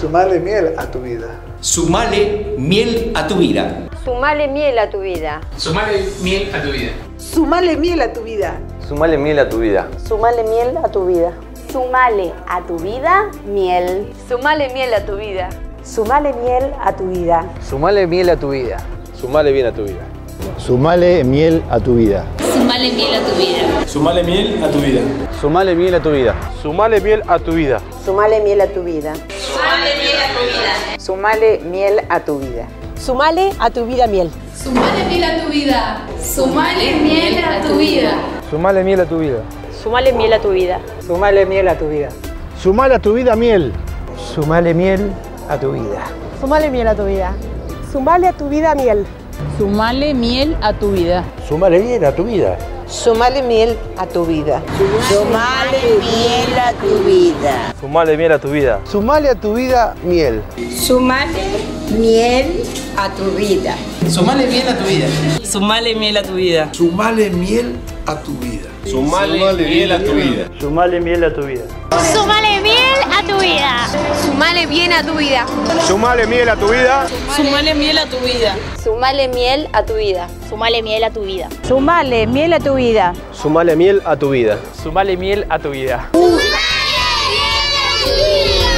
Sumale miel a tu vida. Sumale miel a tu vida. Sumale miel a tu vida. Sumale miel a tu vida. Sumale miel a tu vida. Sumale miel a tu vida. Sumale miel a tu vida. Sumale a tu vida miel. Sumale miel a tu vida. Sumale miel a tu vida. Sumale miel a tu vida. Sumale bien a tu vida. Sumale miel a tu vida. Sumale miel a tu vida. Sumale miel a tu vida. Sumale miel a tu vida. Sumale miel a tu vida. Sumale miel a tu vida. Sumale miel a tu vida. Sumale miel a tu vida. Sumale a tu vida miel. Sumale miel a tu vida. Sumale miel a tu vida. Sumale miel a tu vida. Sumale miel a tu vida. Sumale miel a tu vida. Sumale a tu vida miel. Sumale miel a tu vida. Sumale miel a tu vida. Sumale a tu vida miel. Sumale miel a tu vida. Sumale miel a tu vida. Sumale miel a tu vida. Sumale miel a tu vida. Sumale miel a tu vida. Sumale a tu vida miel. Sumale miel a tu vida. Sumale miel a tu vida. Sumale miel a tu vida. Sumale miel a tu vida. Sumale miel a tu vida. Sumale miel a tu vida. Sumale miel a tu vida. Sumale bien a tu vida. Sumale miel a tu vida. Sumale miel a tu vida. Sumale miel a tu vida. Sumale miel a tu vida. Sumale miel a tu vida. Sumale miel a tu vida. Sumale miel a tu vida. Sumale miel a tu vida.